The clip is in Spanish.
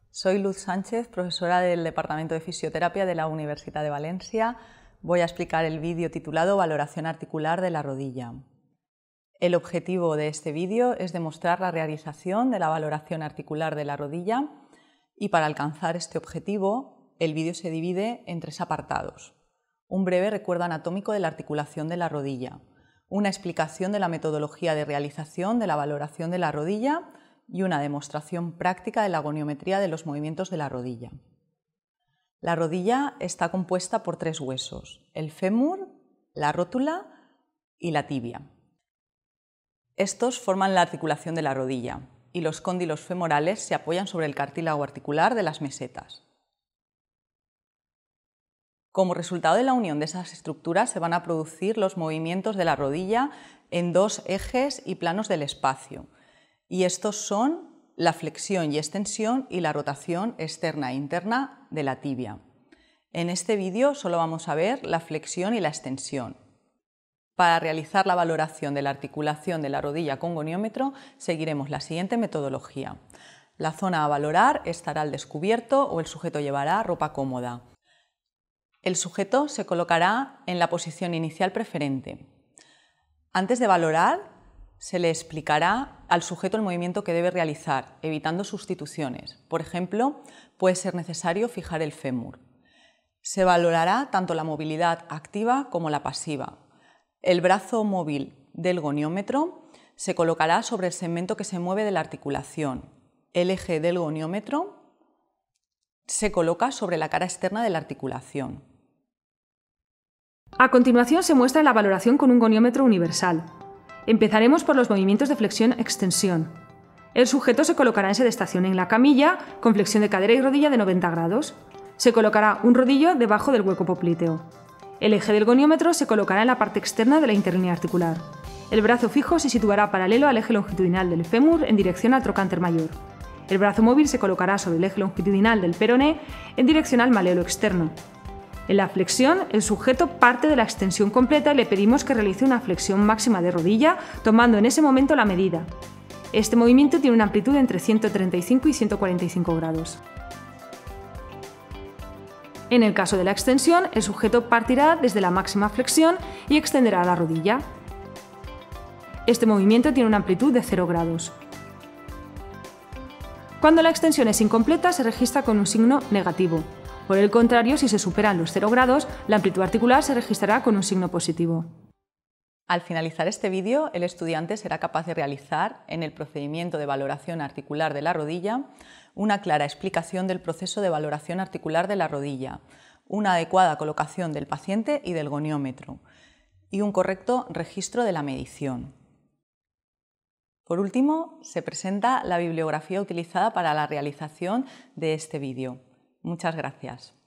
Soy Luz Sánchez, profesora del Departamento de Fisioterapia de la Universidad de Valencia. Voy a explicar el vídeo titulado Valoración articular de la rodilla. El objetivo de este vídeo es demostrar la realización de la valoración articular de la rodilla y para alcanzar este objetivo el vídeo se divide en 3 apartados. Un breve recuerdo anatómico de la articulación de la rodilla, una explicación de la metodología de realización de la valoración de la rodilla y una demostración práctica de la goniometría de los movimientos de la rodilla. La rodilla está compuesta por 3 huesos, el fémur, la rótula y la tibia. Estos forman la articulación de la rodilla y los cóndilos femorales se apoyan sobre el cartílago articular de las mesetas. Como resultado de la unión de esas estructuras se van a producir los movimientos de la rodilla en 2 ejes y planos del espacio, y estos son la flexión y extensión y la rotación externa e interna de la tibia. En este vídeo solo vamos a ver la flexión y la extensión. Para realizar la valoración de la articulación de la rodilla con goniómetro seguiremos la siguiente metodología. La zona a valorar estará al descubierto o el sujeto llevará ropa cómoda. El sujeto se colocará en la posición inicial preferente. Antes de valorar, se le explicará al sujeto el movimiento que debe realizar, evitando sustituciones. Por ejemplo, puede ser necesario fijar el fémur. Se valorará tanto la movilidad activa como la pasiva. El brazo móvil del goniómetro se colocará sobre el segmento que se mueve de la articulación. El eje del goniómetro se coloca sobre la cara externa de la articulación. A continuación se muestra la valoración con un goniómetro universal. Empezaremos por los movimientos de flexión-extensión. El sujeto se colocará en sedestación en la camilla con flexión de cadera y rodilla de 90 grados. Se colocará un rodillo debajo del hueco popliteo. El eje del goniómetro se colocará en la parte externa de la interlínea articular. El brazo fijo se situará paralelo al eje longitudinal del fémur en dirección al trocánter mayor. El brazo móvil se colocará sobre el eje longitudinal del peroné en dirección al maléolo externo. En la flexión, el sujeto parte de la extensión completa y le pedimos que realice una flexión máxima de rodilla, tomando en ese momento la medida. Este movimiento tiene una amplitud entre 135 y 145 grados. En el caso de la extensión, el sujeto partirá desde la máxima flexión y extenderá la rodilla. Este movimiento tiene una amplitud de 0 grados. Cuando la extensión es incompleta, se registra con un signo negativo. Por el contrario, si se superan los 0 grados, la amplitud articular se registrará con un signo positivo. Al finalizar este vídeo, el estudiante será capaz de realizar, en el procedimiento de valoración articular de la rodilla, una clara explicación del proceso de valoración articular de la rodilla, una adecuada colocación del paciente y del goniómetro, y un correcto registro de la medición. Por último, se presenta la bibliografía utilizada para la realización de este vídeo. Muchas gracias.